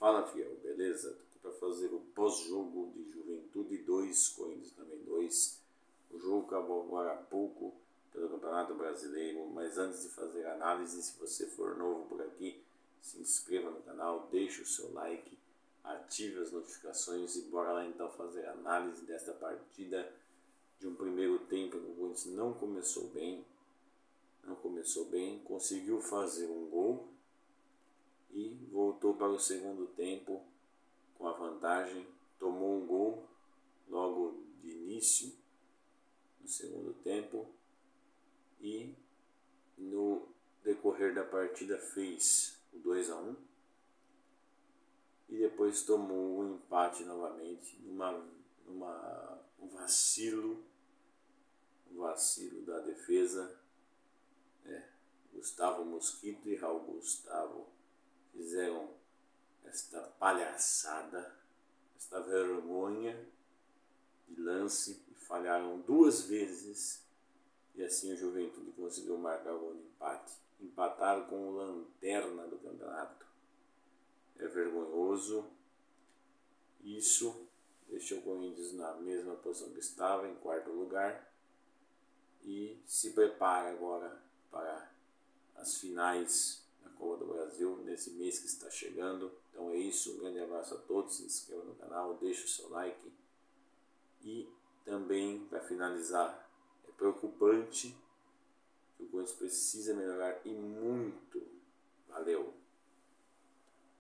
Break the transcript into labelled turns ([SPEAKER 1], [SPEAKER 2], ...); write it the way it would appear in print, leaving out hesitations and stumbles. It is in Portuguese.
[SPEAKER 1] Fala, fiel, beleza? Tô aqui para fazer o pós-jogo de Juventude 2, Corinthians também 2. O jogo acabou agora há pouco pelo Campeonato Brasileiro, mas antes de fazer a análise, se você for novo por aqui, se inscreva no canal, deixe o seu like, ative as notificações e bora lá então fazer a análise desta partida de um primeiro tempo. O Corinthians não começou bem, conseguiu fazer um gol e voltou para o segundo tempo com a vantagem, tomou um gol logo de início no segundo tempo e no decorrer da partida fez o 2-1 e depois tomou um empate novamente um vacilo da defesa. Gustavo Mosquito e Raul Gustavo fizeram esta palhaçada, esta vergonha de lance e falharam duas vezes, e assim o Juventude conseguiu marcar o gol de empate. Empataram com o lanterna do campeonato. É vergonhoso. Isso deixou o Corinthians na mesma posição que estava, em quarto lugar, e se prepara agora para as finais da Copa do Brasil nesse mês que está chegando. Então é isso, um grande abraço a todos, se inscreva no canal, deixe o seu like. E também, para finalizar, é preocupante que o Corinthians precisa melhorar e muito. Valeu!